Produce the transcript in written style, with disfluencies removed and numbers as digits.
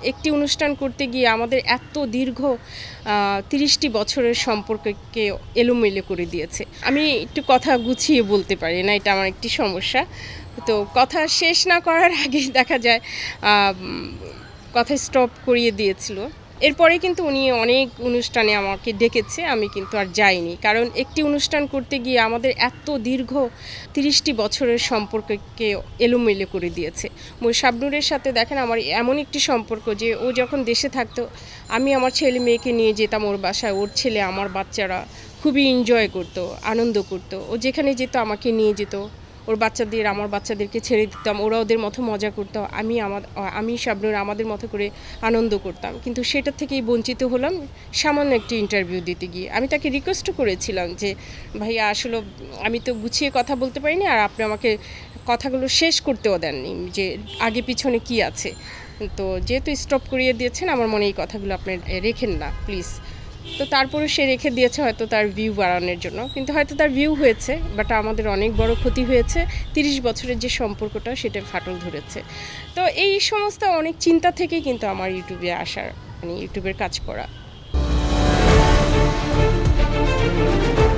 একটি অনুষ্ঠান করতে গিয়ে আমাদের এত দীর্ঘ ৩০টি বছরের সম্পর্ককে এলোমেলো করে দিয়েছে। আমি একটু কথা গুছিয়ে বলতে পারি না, এটা আমার একটি সমস্যা। তো কথা শেষ না করার আগেই দেখা যায় কথা স্টপ করিয়ে দিয়েছিল। এরপরে কিন্তু উনি অনেক অনুষ্ঠানে আমাকে ডেকেছে, আমি কিন্তু আর যাইনি। কারণ একটি অনুষ্ঠান করতে গিয়ে আমাদের এত দীর্ঘ ৩০টি বছরের সম্পর্ককে এলোমেলো করে দিয়েছে। শাবনূরের সাথে দেখেন আমার এমন একটি সম্পর্ক যে ও যখন দেশে থাকতো আমি আমার ছেলে মেয়েকে নিয়ে যেতাম ওর বাসায়, ওর ছেলে আমার বাচ্চারা খুবই এনজয় করতো, আনন্দ করতো। ও যেখানে যেত আমাকে নিয়ে যেত, ওর বাচ্চাদের আমার বাচ্চাদেরকে ছেড়ে দিতাম, ওরা ওদের মতো মজা করতো, আমি শাবনূর আমাদের মতো করে আনন্দ করতাম। কিন্তু সেটা থেকেই বঞ্চিত হলাম সামান্য একটি ইন্টারভিউ দিতে গিয়ে। আমি তাকে রিকোয়েস্টও করেছিলাম যে ভাইয়া আসলে আমি তো গুছিয়ে কথা বলতে পারিনি, আর আপনি আমাকে কথাগুলো শেষ করতেও দেননি যে আগে পিছনে কি আছে। তো যেহেতু স্টপ করিয়ে দিয়েছেন, আমার মনে এই কথাগুলো আপনি রেখেন না প্লিজ। তো তারপরে সে রেখে দিয়েছে হয়তো তার ভিউ বাড়ানোর জন্য, কিন্তু হয়তো তার ভিউ হয়েছে, বাট আমাদের অনেক বড় ক্ষতি হয়েছে। 30 বছরের যে সম্পর্কটা সেটা ফাটল ধরেছে। তো এই সমস্ত অনেক চিন্তা থেকেই কিন্তু আমার ইউটিউবে আসার, মানে ইউটিউবের কাজ করা।